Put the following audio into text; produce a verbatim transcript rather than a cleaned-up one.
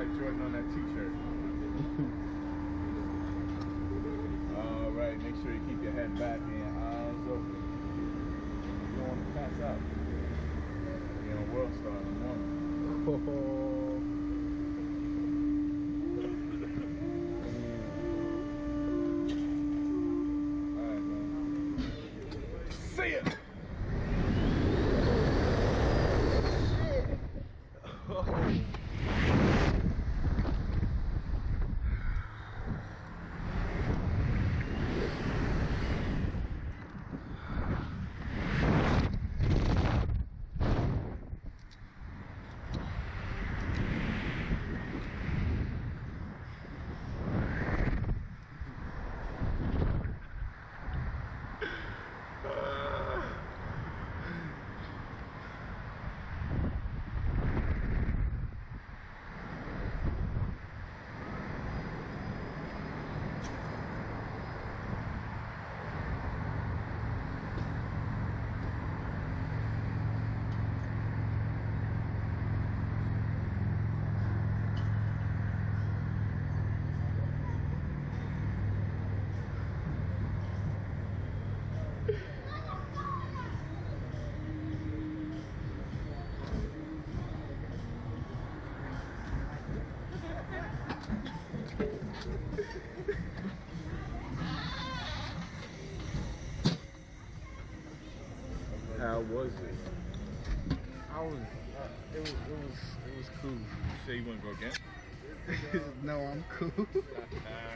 Air Jordan on that t-shirt. All right, make sure you keep your head back and your eyes open. You don't want to pass out. You're on World Star in the morning. All right, man. See ya! How was it? I was, uh, it was, it was, it was cool. You say you want to go again? No, I'm cool.